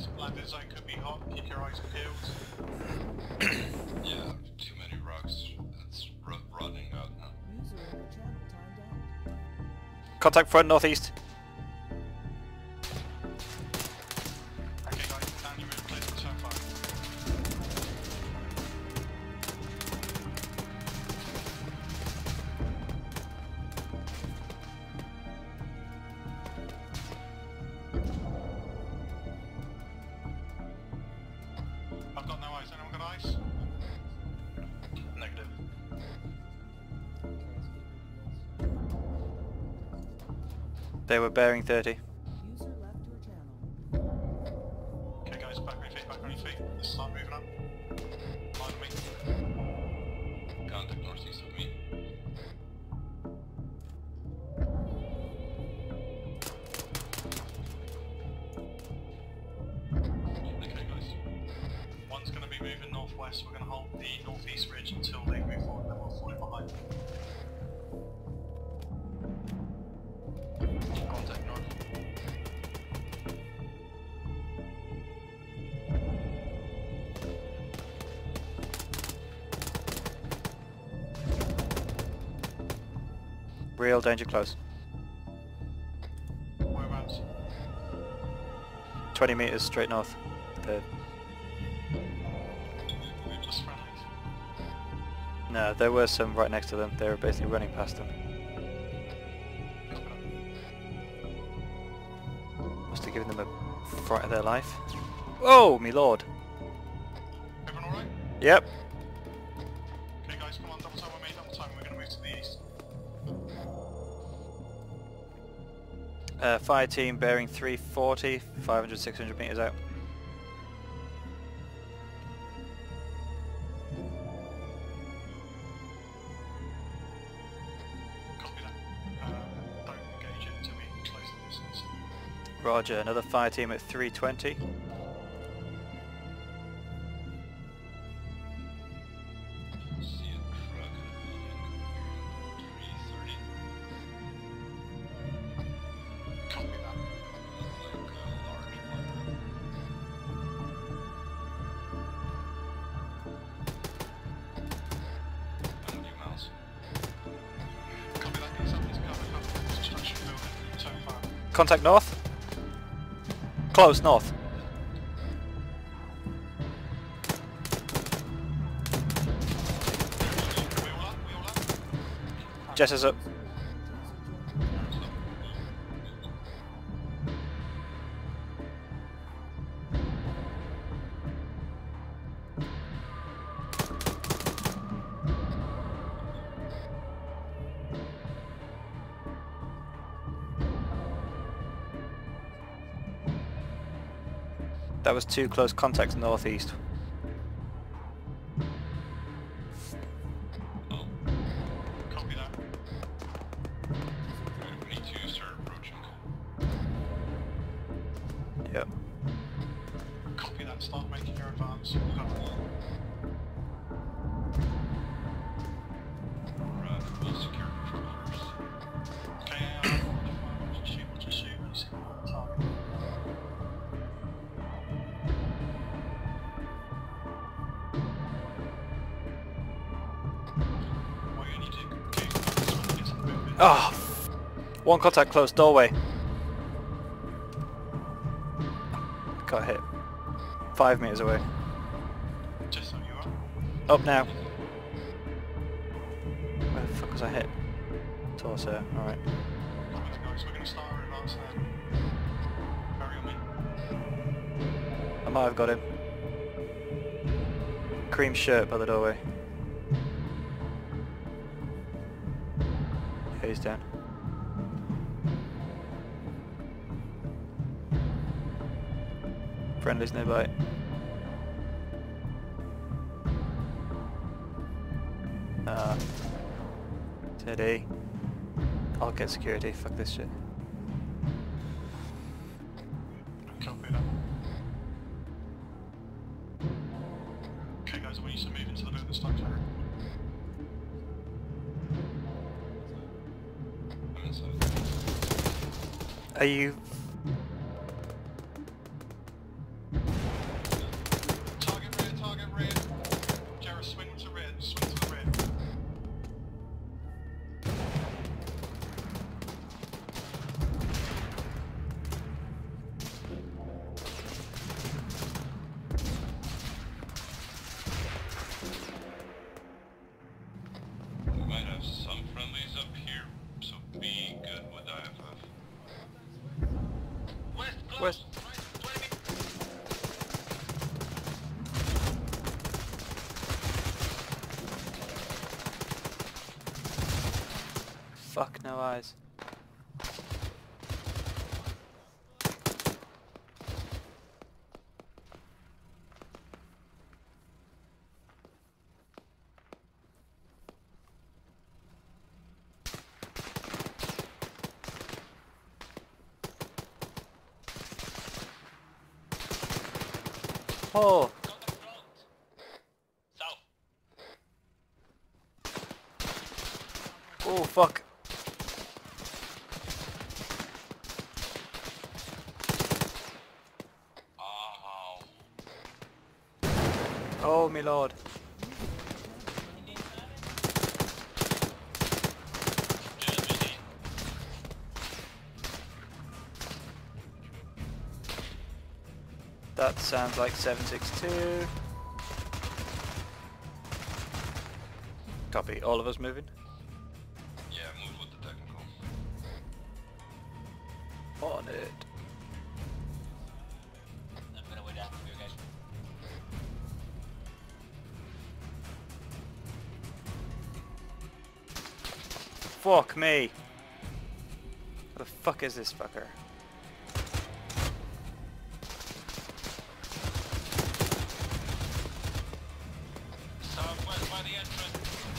Landing zone could be hot, keep your eyes peeled. Yeah, too many rocks. It's running out now. Contact front northeast. Okay guys, down your route, clear to the zone 5. I've got no eyes. Anyone got eyes? Negative. They were bearing 30. Okay guys, back on your feet, back on your feet. Let's start moving up. Line me. Contact northeast of me. Okay guys. One's going to be moving northwest. We're going to hold the northeast ridge until they move forward, then we'll fall in behind. Contact north. Real danger close. Whereabouts? 20 meters straight north. Just friendlies. No, there were some right next to them. They were basically running past them. Must have given them a fright of their life. Oh, me lord. Everyone alright? Yep. Okay guys, come on, double time with me, double time. We're going to move to the east. Fire team bearing 340, 500, 600 meters out. Copy that. Don't engage it until we close the distance. Roger, another fire team at 320. See a truck in the building. 330. Copy that. Like a large one. 100 miles. Copy that. Get something's covered. Construction building. So far. Contact north. Close north. We all up? We all up? Jess is up. That was 2 close contacts northeast. Oh, Copy that. we need to start approaching. Yep. Copy that. Start making your advance. Cover. We'll secure control first. Okay, shoot, just shoot. When you see the target. What you need to do, okay, this one gets in the movement. Oh! 1 contact close, doorway. Got hit. 5 meters away. Just so you are. Up now. Where the fuck was I hit? Torso, alright. Guys, we're going to start our advance now. Carry on me. I might have got him. Cream shirt by the doorway. Yeah, he's down. Friendly's nearby. Teddy. I'll get security, fuck this shit. Copy that. Okay guys, I want you to move into the building stock area. I'm inside. Are you... Where's... Fuck, no eyes. Oh! Oh, fuck. Oh, my lord. That sounds like 762. Copy. All of us moving? Yeah, move with the technical. On it. I'm gonna wait after you guys. Fuck me. What the fuck is this fucker? Southwest by the entrance.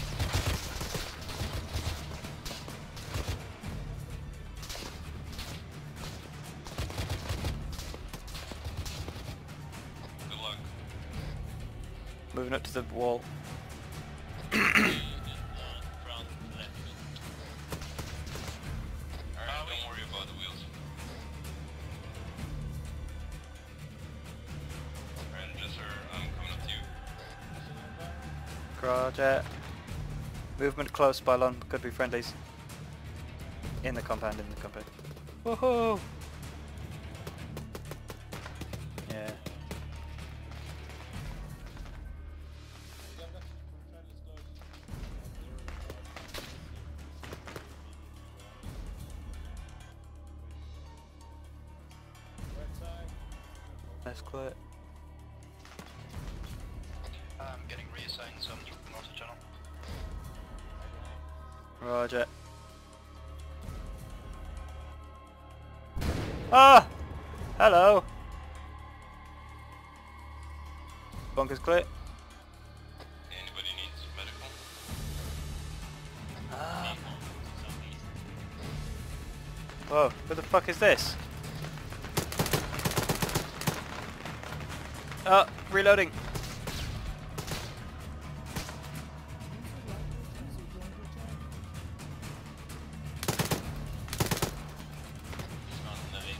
Good luck. Moving up to the wall. Front left. Alright, don't worry about the wheels. Alright, yes sir, I'm coming up to you. Roger. Movement close, Bylon. Could be friendlies. In the compound, in the compound. Woohoo! Yeah. That's clear. I'm getting reassigned some north channel. Roger. Ah! Hello! Bunker's clear. Anybody needs medical? Ah. Whoa, what the fuck is this? Oh, reloading. Not living.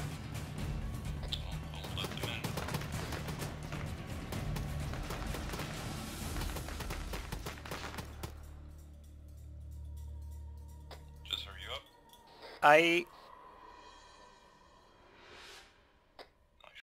I'll let them in. Just hurry you up. I